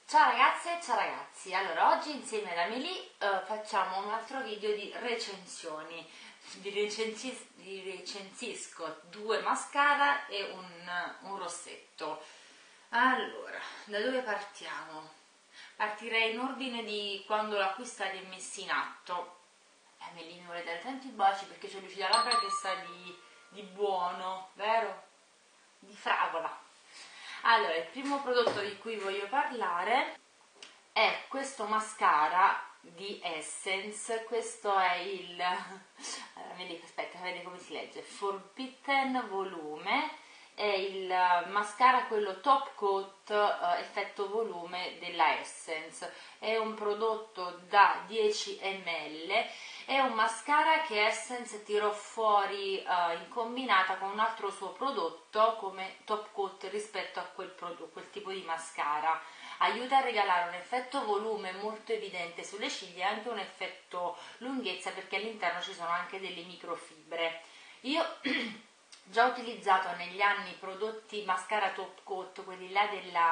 Ciao ragazze e ciao ragazzi, allora oggi insieme ad Amelie facciamo un altro video di recensioni. Recensisco due mascara e un rossetto. Allora, da dove partiamo? Partirei in ordine di quando l'acquistate e messi in atto. Amelie mi vuole dare tanti baci perché c'è Lucida labbra che sa di buono, vero? Di fragola. Allora, il primo prodotto di cui voglio parlare è questo mascara di Essence. Questo è il aspetta, vedi come si legge, Forbidden Volume. È il mascara, quello top coat effetto volume della Essence. È un prodotto da 10 ml. È un mascara che Essence tirò fuori in combinata con un altro suo prodotto come top coat rispetto a quel tipo di mascara. Aiuta a regalare un effetto volume molto evidente sulle ciglia e anche un effetto lunghezza, perché all'interno ci sono anche delle microfibre. Io già ho utilizzato negli anni prodotti mascara top coat, quelli là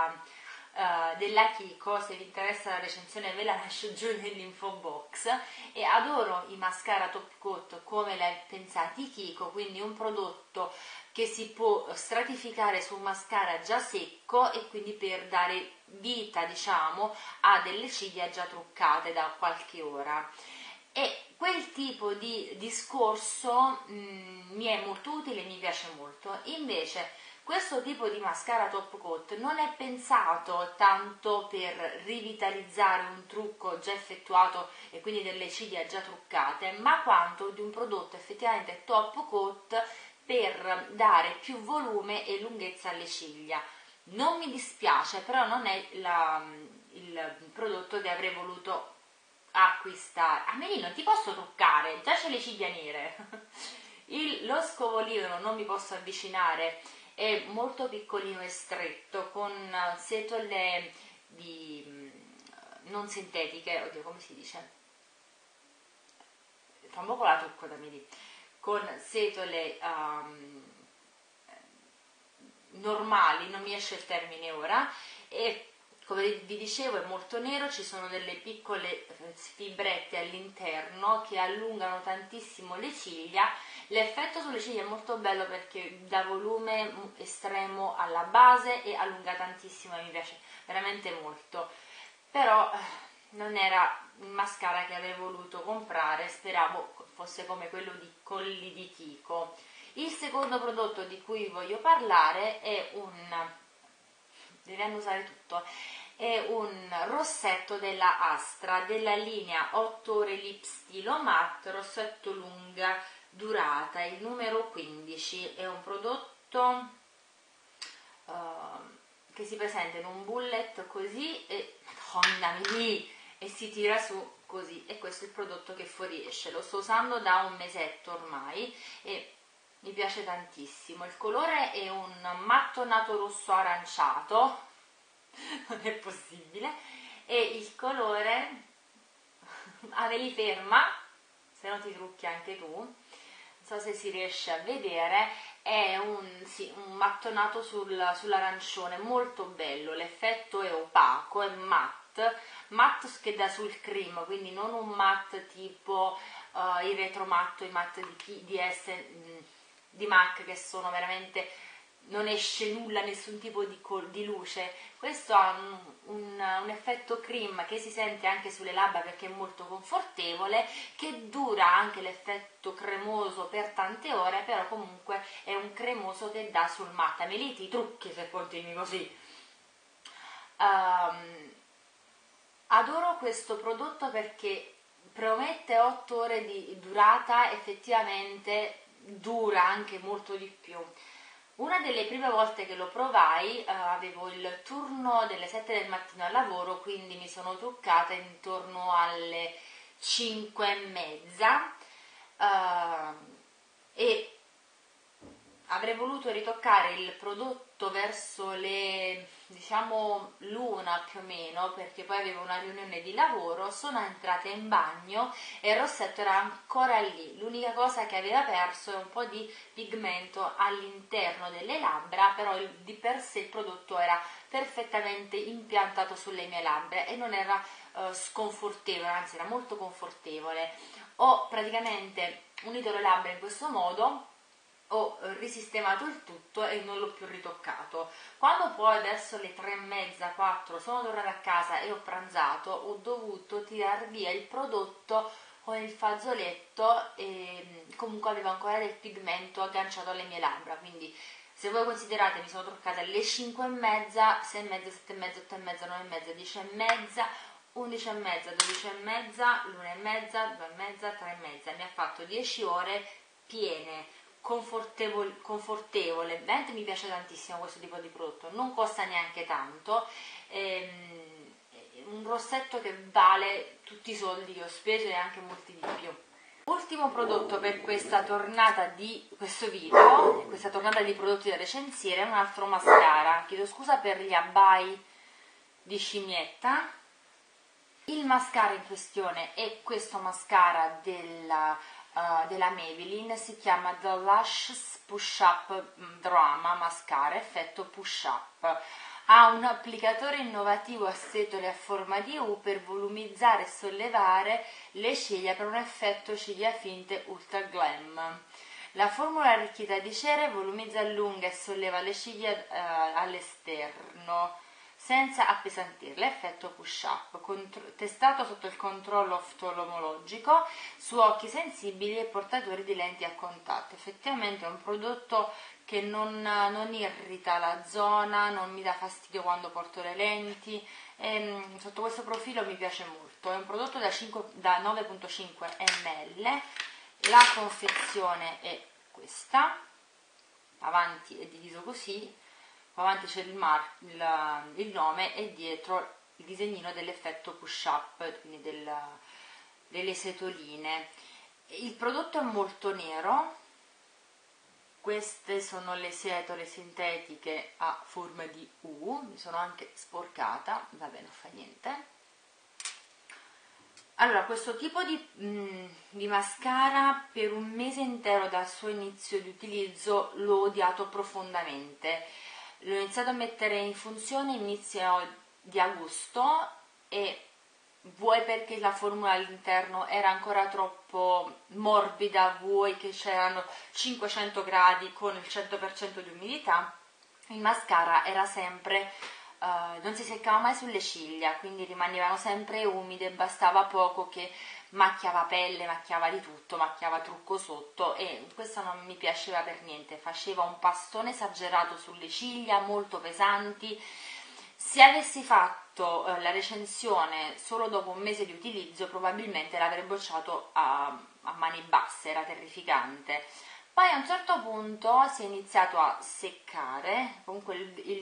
della Kiko. Se vi interessa la recensione ve la lascio giù nell'info box, e adoro i mascara top coat come l'ha pensati Kiko, quindi un prodotto che si può stratificare su un mascara già secco e quindi per dare vita, diciamo, a delle ciglia già truccate da qualche ora. E quel tipo di discorso mi è molto utile e mi piace molto. Invece questo tipo di mascara top coat non è pensato tanto per rivitalizzare un trucco già effettuato e quindi delle ciglia già truccate, ma quanto di un prodotto effettivamente top coat per dare più volume e lunghezza alle ciglia. Non mi dispiace, però non è il prodotto che avrei voluto acquistare. Amelie, non ti posso truccare, già c'è le ciglia nere. Lo scovolino non mi posso avvicinare, è molto piccolino e stretto, con setole non sintetiche, oddio come si dice? Fa un po' con la trucco da Amelie, con setole normali, non mi esce il termine ora, e come vi dicevo è molto nero, ci sono delle piccole fibrette all'interno che allungano tantissimo le ciglia. L'effetto sulle ciglia è molto bello perché dà volume estremo alla base e allunga tantissimo, e mi piace veramente molto. Però non era il mascara che avrei voluto comprare, speravo fosse come quello di Colli di Kiko. Il secondo prodotto di cui voglio parlare è devi annusare tutto, è un rossetto della Astra, della linea 8 ore Lip Stilo Matte, rossetto lunga durata, il numero 15. È un prodotto che si presenta in un bullet così e, madonna mia, e si tira su così, e questo è il prodotto che fuoriesce. Lo sto usando da un mesetto ormai e mi piace tantissimo. Il colore è un mattonato rosso aranciato, non è possibile, e il colore Amelie ferma, se no ti trucchi anche tu, non so se si riesce a vedere, è un mattonato sull'arancione, molto bello. L'effetto è opaco, è matte scheda sul cream, quindi non un matte tipo il retromatto, i matte di MAC, che sono veramente, non esce nulla, nessun tipo di luce. Questo ha un effetto cream che si sente anche sulle labbra perché è molto confortevole, che dura anche l'effetto cremoso per tante ore, però comunque è un cremoso che dà sul matte. Amelie, ti trucchi se continui così. Adoro questo prodotto perché promette 8 ore di durata, effettivamente dura anche molto di più. Una delle prime volte che lo provai avevo il turno delle 7 del mattino al lavoro, quindi mi sono truccata intorno alle 5:30 e avrei voluto ritoccare il prodotto prodotto verso le, diciamo, l'una più o meno, perché poi avevo una riunione di lavoro, sono entrata in bagno e il rossetto era ancora lì. L'unica cosa che aveva perso è un po' di pigmento all'interno delle labbra, però di per sé il prodotto era perfettamente impiantato sulle mie labbra e non era sconfortevole, anzi era molto confortevole. Ho praticamente unito le labbra in questo modo, ho risistemato il tutto e non l'ho più ritoccato. Quando poi verso le 3:30, 4 sono tornata a casa e ho pranzato, ho dovuto tirar via il prodotto con il fazzoletto e comunque avevo ancora del pigmento agganciato alle mie labbra, quindi se voi considerate mi sono truccata alle 5:30, 6:30, 7:30, 8:30, 9:30, 10:30, 11:30, 12:30, 1:30, 2:30, 3:30, mi ha fatto 10 ore piene, confortevole, veramente mi piace tantissimo questo tipo di prodotto, non costa neanche tanto, un rossetto che vale tutti i soldi che ho speso e anche molti di più. Ultimo prodotto per questa tornata di questo video, questa tornata di prodotti da recensire, è un altro mascara. Chiedo scusa per gli abbai di scimmietta. Il mascara in questione è questo mascara della Maybelline, si chiama The Lashes Push Up Drama Mascara, effetto push up. Ha un applicatore innovativo a setole a forma di U per volumizzare e sollevare le ciglia per un effetto ciglia finte ultra glam. La formula arricchita di cera volumizza, allunga e solleva le ciglia all'esterno senza appesantirle, effetto push up, testato sotto il controllo oftalmologico su occhi sensibili e portatori di lenti a contatto. Effettivamente è un prodotto che non irrita la zona, non mi dà fastidio quando porto le lenti, sotto questo profilo mi piace molto. È un prodotto da 9,5 ml, la confezione è questa, avanti è diviso così, avanti c'è il nome e dietro il disegnino dell'effetto push up, quindi delle setoline. Il prodotto è molto nero, queste sono le setole sintetiche a forma di U, mi sono anche sporcata, vabbè non fa niente. Allora, questo tipo di mascara per un mese intero dal suo inizio di utilizzo l'ho odiato profondamente. L'ho iniziato a mettere in funzione inizio di agosto e vuoi perché la formula all'interno era ancora troppo morbida, vuoi che c'erano 500 gradi con il 100% di umidità, il mascara era sempre, non si seccava mai sulle ciglia, quindi rimanevano sempre umide, bastava poco che macchiava pelle, macchiava di tutto, macchiava trucco sotto e questo non mi piaceva per niente, faceva un pastone esagerato sulle ciglia, molto pesanti. Se avessi fatto la recensione solo dopo un mese di utilizzo probabilmente l'avrei bocciato a mani basse, era terrificante. Poi a un certo punto si è iniziato a seccare, comunque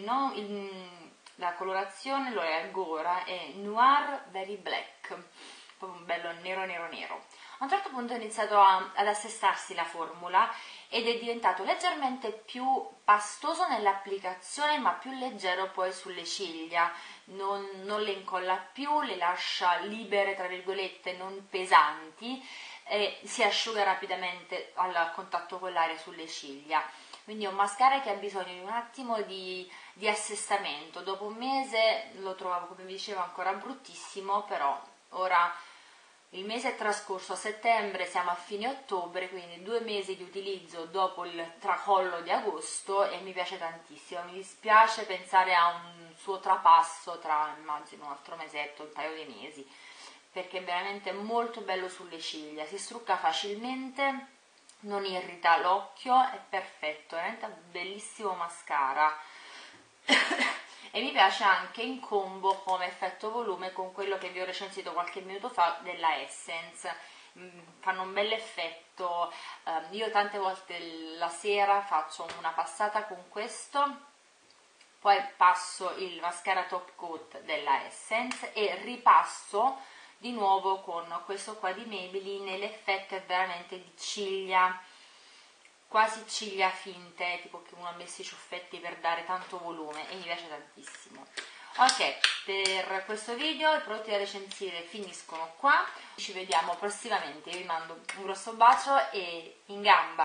la colorazione lo è ancora, è Noir Very Black, proprio un bello nero nero nero. A un certo punto è iniziato ad assestarsi la formula ed è diventato leggermente più pastoso nell'applicazione ma più leggero poi sulle ciglia, non le incolla più, le lascia libere tra virgolette, non pesanti e si asciuga rapidamente al contatto con l'aria sulle ciglia. Quindi è un mascara che ha bisogno di un attimo di assestamento. Dopo un mese lo trovavo, come vi dicevo, ancora bruttissimo, però ora il mese è trascorso a settembre, siamo a fine ottobre, quindi 2 mesi di utilizzo dopo il tracollo di agosto e mi piace tantissimo. Mi dispiace pensare a un suo trapasso tra, immagino, un altro mesetto, un paio di mesi, perché è veramente molto bello sulle ciglia, si strucca facilmente, non irrita l'occhio, è perfetto, è veramente un bellissimo mascara. E mi piace anche in combo come effetto volume con quello che vi ho recensito qualche minuto fa della Essence. Fanno un bel effetto, io tante volte la sera faccio una passata con questo, poi passo il mascara top coat della Essence e ripasso di nuovo con questo qua di Maybelline, l'effetto è veramente di ciglia quasi ciglia finte, tipo che uno abbia i ciuffetti per dare tanto volume, e mi piace tantissimo. Ok, per questo video i prodotti da recensire finiscono qua, ci vediamo prossimamente, io vi mando un grosso bacio e in gamba!